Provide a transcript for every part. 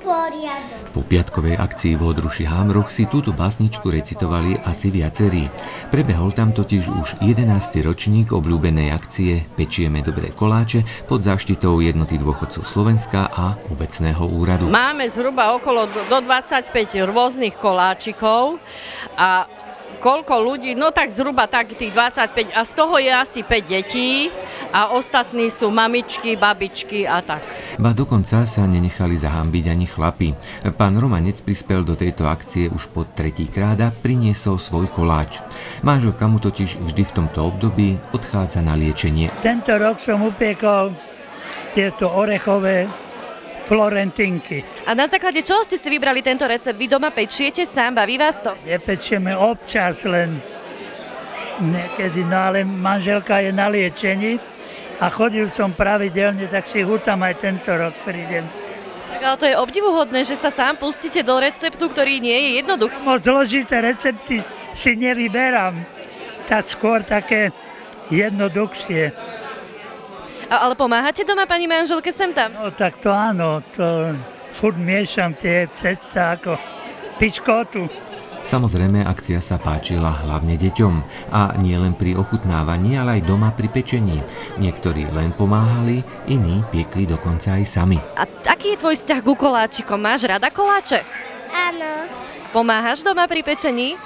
poriadok. Po piatkovej akcii v Hodruši Hámroch si túto básničku recitovali asi viacerí. Prebehol tam totiž už 11. ročník obľúbenej akcie Pečieme dobré koláče pod záštitou Jednoty dôchodcov Slovenska a obecného úradu. Máme zhruba okolo do 25 rôznych koláčikov a koľko ľudí, no tak zhruba tak tých 25 a z toho je asi 5 detí a ostatní sú mamičky, babičky a tak. Ba dokonca sa nenechali zahambiť ani chlapi. Pán Romanec prispel do tejto akcie už po tretíkrát a priniesol svoj koláč. Manželka mu totiž vždy v tomto období odchádza na liečenie. Tento rok som upiekol tieto orechové florentinky. A na základe čoho ste si vybrali tento recept? Vy doma pečiete sám, baví vás to? Nepečieme občas len niekedy, no ale manželka je na liečení a chodil som pravidelne, tak si hútam aj tento rok prídem. Tak ale to je obdivuhodné, že sa sám pustíte do receptu, ktorý nie je jednoduchý. Moc zložité recepty si nevyberám, tak skôr také jednoduchšie. Ale pomáhate doma pani manželke sem tam? No tak to áno, to furt miešam tie cesta ako pičkotu. Samozrejme, akcia sa páčila hlavne deťom. A nie len pri ochutnávaní, ale aj doma pri pečení. Niektorí len pomáhali, iní piekli dokonca aj sami. A aký je tvoj vzťah ku koláčikom? Máš rada koláče? Áno. Pomáhaš doma pri pečení?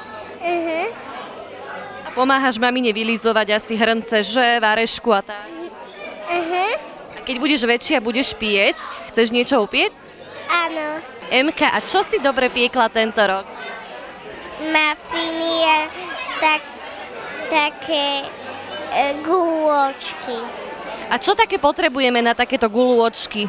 A pomáhaš mamine vylizovať asi hrnce, že, varešku a tak? A keď budeš väčšia, budeš piecť? Chceš niečo upiecť? Áno. Emka, a čo si dobre piekla tento rok? Mafiny a také gulôčky. A čo také potrebujeme na takéto gulôčky?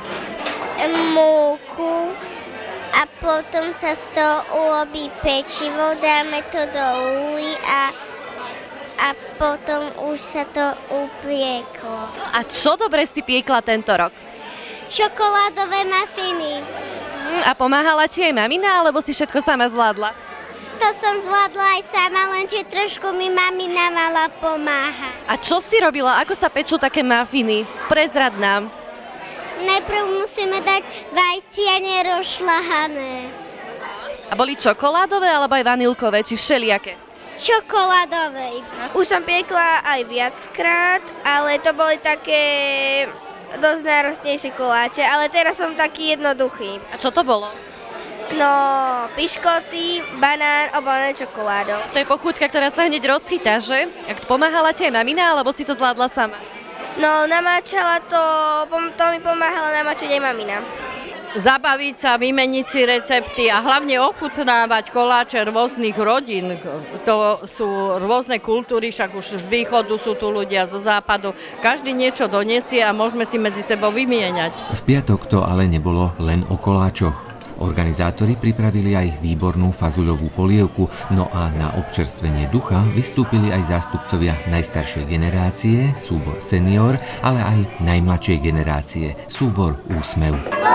Múku a potom sa z toho urobí pečivo, dáme to do uhly a potom už sa to upieklo. A čo dobre si piekla tento rok? Čokoládové mafiny. A pomáhala ti aj mamina, alebo si všetko sama zvládla? To som zvládla aj sama, lenže trošku mi mamina mala pomáhať. A čo si robila? Ako sa pečú také mafiny? Prezrad nám. Najprv musíme dať vajcia nerozšľahané. A boli čokoládové, alebo aj vanilkové, či všelijaké? Čokoládovej. Už som piekla aj viackrát, ale to boli také dosť náročnejšie koláče, ale teraz som taký jednoduchý. A čo to bolo? No, piškoty, banán, obalné čokoládou. To je pochúťka, ktorá sa hneď rozchytá, že? Ak pomáhala ti aj mamina, alebo si to zvládla sama? No, namáčala to mi pomáhala namáčať aj mamina. Zabaviť sa, vymeniť si recepty a hlavne ochutnávať koláče rôznych rodín. To sú rôzne kultúry, však už z východu sú tu ľudia, zo západu. Každý niečo donesie a môžeme si medzi sebou vymieňať. V piatok to ale nebolo len o koláčoch. Organizátori pripravili aj výbornú fazuľovú polievku, no a na občerstvenie ducha vystúpili aj zástupcovia najstaršej generácie, súbor Senior, ale aj najmladšej generácie, súbor Úsmev.